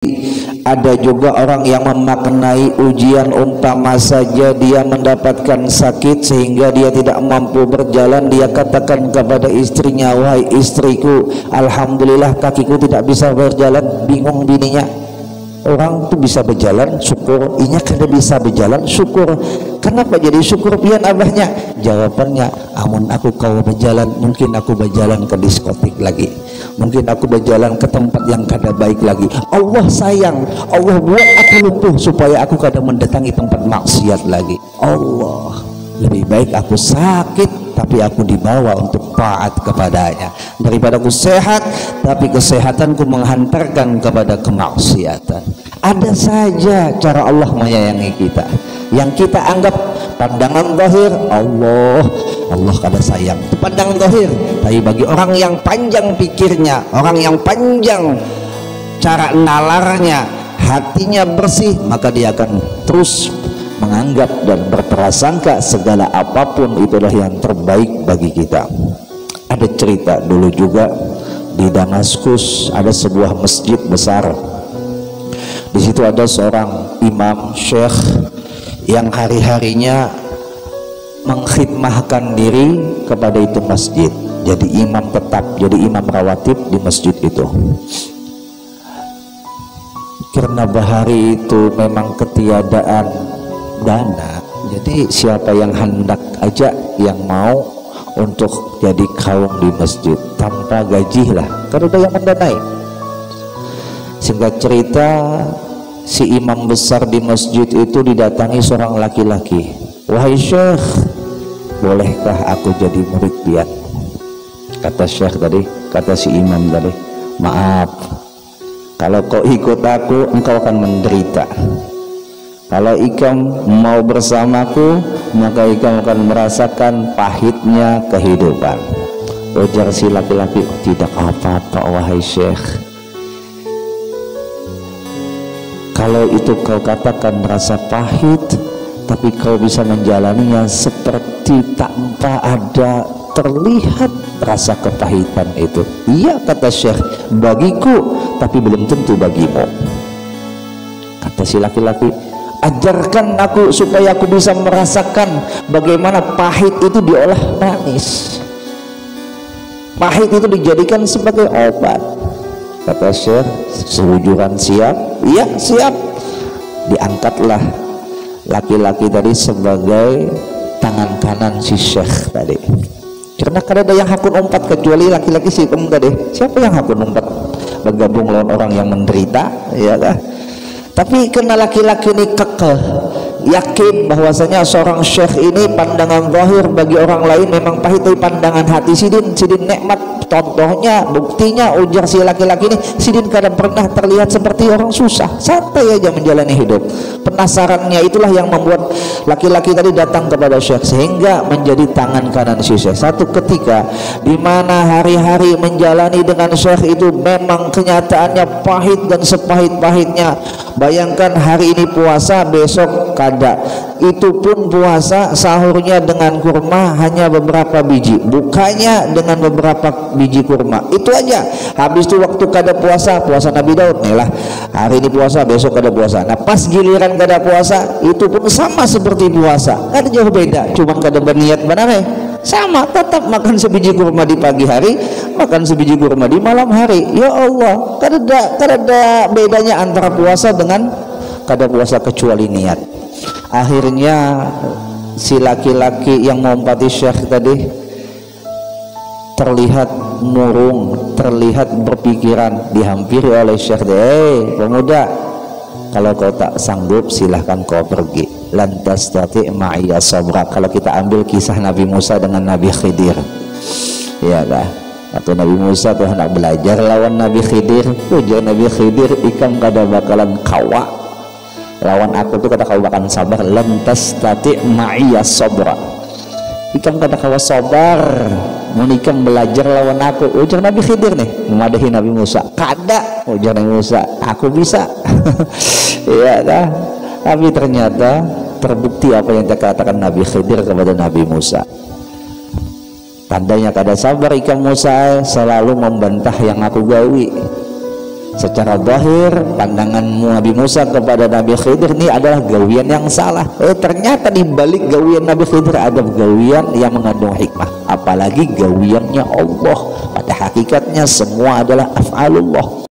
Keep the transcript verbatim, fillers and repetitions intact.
Ada juga orang yang memaknai ujian umpama saja dia mendapatkan sakit sehingga dia tidak mampu berjalan, dia katakan kepada istrinya, wahai istriku, alhamdulillah kakiku tidak bisa berjalan. Bingung bininya, orang tuh bisa berjalan syukur, inya kada bisa berjalan syukur. Kenapa jadi syukur pian abahnya? Jawabannya, amun aku kau berjalan, mungkin aku berjalan ke diskotik lagi, mungkin aku berjalan ke tempat yang kada baik lagi. Allah sayang, Allah buat aku lumpuh supaya aku kada mendatangi tempat maksiat lagi. Allah, lebih baik aku sakit tapi aku dibawa untuk taat kepadanya daripada aku sehat tapi kesehatanku menghantarkan kepada kemaksiatan. Ada saja cara Allah menyayangi kita. Yang kita anggap pandangan zahir, Allah Allah kada sayang, itu pandangan zahir. Tapi bagi orang yang panjang pikirnya, orang yang panjang cara nalarnya, hatinya bersih, maka dia akan terus menganggap dan berprasangka segala apapun itulah yang terbaik bagi kita. Ada cerita dulu juga di Damaskus, ada sebuah masjid besar. Di situ ada seorang imam syekh yang hari-harinya mengkhidmahkan diri kepada itu masjid, jadi imam tetap, jadi imam rawatib di masjid itu. Karena bahari itu memang ketiadaan dana, jadi siapa yang hendak aja yang mau untuk jadi kaum di masjid tanpa gaji lah, karena ada yang mendanai. Singkat cerita, si imam besar di masjid itu didatangi seorang laki-laki, wahai syekh, bolehkah aku jadi murid pian? Kata syekh tadi, kata si imam tadi, maaf, kalau kau ikut aku engkau akan menderita. Kalau ikam mau bersamaku maka ikam akan merasakan pahitnya kehidupan. Ujar si laki-laki, tidak apa-apa wahai syekh, kalau itu kau katakan merasa pahit tapi kau bisa menjalaninya seperti tanpa ada terlihat rasa kepahitan itu. Iya kata syekh, bagiku tapi belum tentu bagimu. Kata si laki-laki, ajarkan aku supaya aku bisa merasakan bagaimana pahit itu diolah manis, pahit itu dijadikan sebagai obat. Kata syekh, sehujuran siap? Iya siap. Diangkatlah laki-laki tadi sebagai tangan kanan si syekh tadi. Karena kada ada yang hakun umpat kecuali laki-laki si um tadi. Siapa yang hakun umpat bergabung lawan orang yang menderita, ya kan? Tapi karena laki-laki ini kekeh, yakin bahwasanya seorang syekh ini pandangan zahir bagi orang lain memang pahit, tapi pandangan hati sidin sidin nikmat. Contohnya, buktinya, ujar si laki-laki ini, sidin kadang pernah terlihat seperti orang susah, santai aja menjalani hidup. Penasarannya itulah yang membuat laki-laki tadi datang kepada syekh sehingga menjadi tangan kanan si syekh. Satu ketika di mana hari-hari menjalani dengan syekh itu memang kenyataannya pahit dan sepahit-pahitnya. Bayangkan hari ini puasa, besok kada, itu pun puasa sahurnya dengan kurma hanya beberapa biji, bukanya dengan beberapa biji kurma, itu aja. Habis itu waktu kada puasa, puasa Nabi Daud nih lah, hari ini puasa, besok kada puasa. Nah pas giliran kada puasa, itu pun sama seperti puasa, kada jauh beda, cuma kada berniat benar eh sama, tetap makan sebiji kurma di pagi hari, makan sebiji kurma di malam hari. Ya Allah, kada ada, kada ada bedanya antara puasa dengan kada puasa kecuali niat. Akhirnya si laki-laki yang mengumpati syekh tadi terlihat murung, terlihat berpikiran, dihampiri oleh syekh. Eh pemuda, kalau kau tak sanggup silahkan kau pergi. Lantas tati ma'iyya sabra. Kalau kita ambil kisah Nabi Musa dengan Nabi Khidir, ya lah, atau Nabi Musa tuh hendak belajar lawan Nabi Khidir, ujar Nabi Khidir, ikam kada bakalan kawa lawan aku tuh, kata kau bakalan sabar. Lantas tati ma'iyya sabra, ikam kada kawa sabar menikam belajar lawan aku, ujar Nabi Khidir nih memadahi Nabi Musa. Kada, ujar Nabi Musa, aku bisa. Ya dah. Tapi ternyata terbukti apa yang dikatakan Nabi Khidir kepada Nabi Musa. Tandanya kada sabar ikan Musa selalu membantah yang aku gawi. Secara zahir pandangan Nabi Musa kepada Nabi Khidir ini adalah gawian yang salah. Eh, ternyata di balik gawian Nabi Khidir ada gawian yang mengandung hikmah, apalagi gawiannya Allah. Pada hakikatnya semua adalah af'alullah.